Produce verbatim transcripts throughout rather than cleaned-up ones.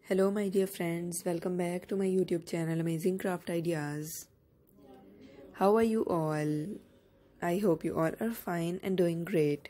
Hello my dear friends, welcome back to my YouTube channel Amazing Craft Ideas. How are you all? I hope you all are fine and doing great.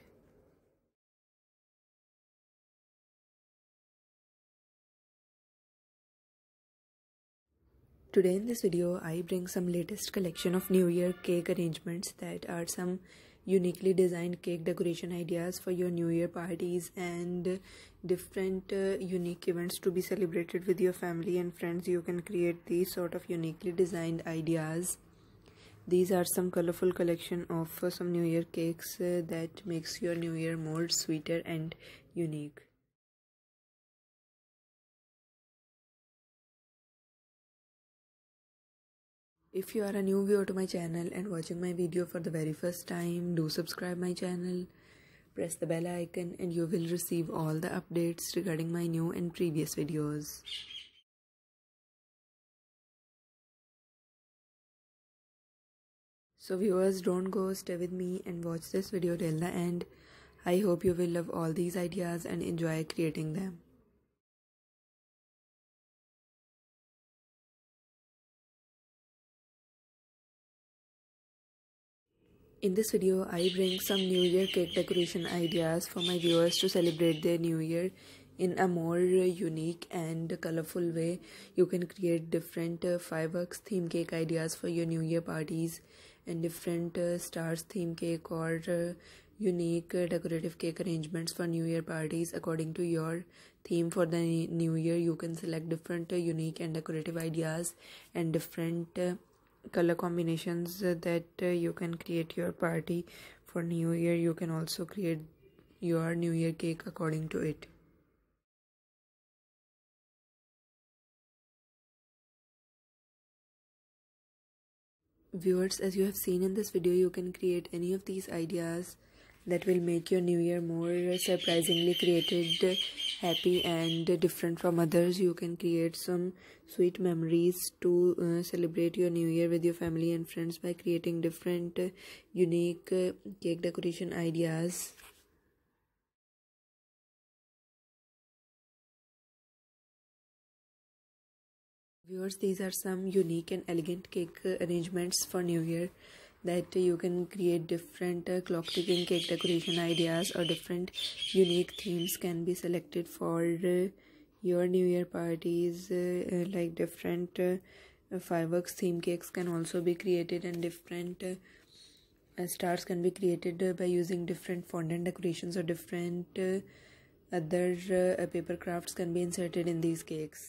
Today in this video, I bring some latest collection of New Year cake arrangements that are some uniquely designed cake decoration ideas for your New Year parties and different uh, unique events to be celebrated with your family and friends. You can create these sort of uniquely designed ideas. These are some colorful collection of uh, some New Year cakes uh, that makes your New Year more sweeter and unique. If you are a new viewer to my channel and watching my video for the very first time, do subscribe my channel, press the bell icon and you will receive all the updates regarding my new and previous videos. So viewers, don't go, stay with me and watch this video till the end. I hope you will love all these ideas and enjoy creating them. In this video, I bring some New Year cake decoration ideas for my viewers to celebrate their New Year in a more unique and colorful way. You can create different uh, fireworks theme cake ideas for your New Year parties and different uh, stars theme cake or uh, unique uh, decorative cake arrangements for New Year parties according to your theme for the New Year. You can select different uh, unique and decorative ideas and different uh, color combinations uh, that uh, you can create your party for New Year. You can also create your New Year cake according to it. Viewers, as you have seen in this video, you can create any of these ideas that will make your New Year more surprisingly created, happy and different from others. You can create some sweet memories to uh, celebrate your New Year with your family and friends by creating different uh, unique uh, cake decoration ideas. Viewers, these are some unique and elegant cake uh, arrangements for New Year that uh, you can create different uh, clock ticking cake decoration ideas or different unique themes can be selected for uh, your New Year parties, uh, uh, like different uh, uh, fireworks theme cakes can also be created and different uh, uh, stars can be created uh, by using different fondant decorations or different uh, other uh, paper crafts can be inserted in these cakes.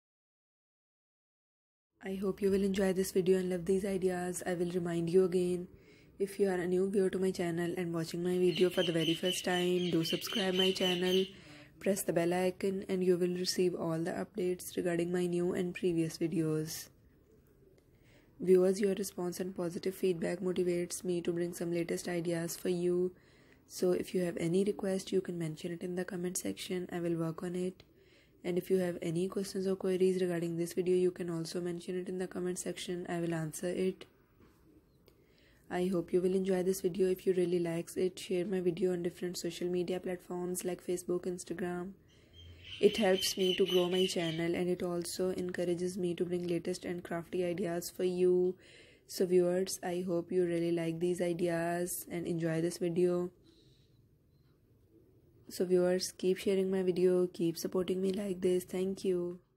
I hope you will enjoy this video and love these ideas. I will remind you again, if you are a new viewer to my channel and watching my video for the very first time, do subscribe my channel, press the bell icon and you will receive all the updates regarding my new and previous videos. Viewers, your response and positive feedback motivates me to bring some latest ideas for you. So if you have any request, you can mention it in the comment section. I will work on it. And if you have any questions or queries regarding this video, you can also mention it in the comment section. I will answer it. I hope you will enjoy this video. If you really likes it, share my video on different social media platforms like Facebook, Instagram. It helps me to grow my channel and it also encourages me to bring latest and crafty ideas for you. So viewers, I hope you really like these ideas and enjoy this video. So viewers, keep sharing my video, keep supporting me like this. Thank you.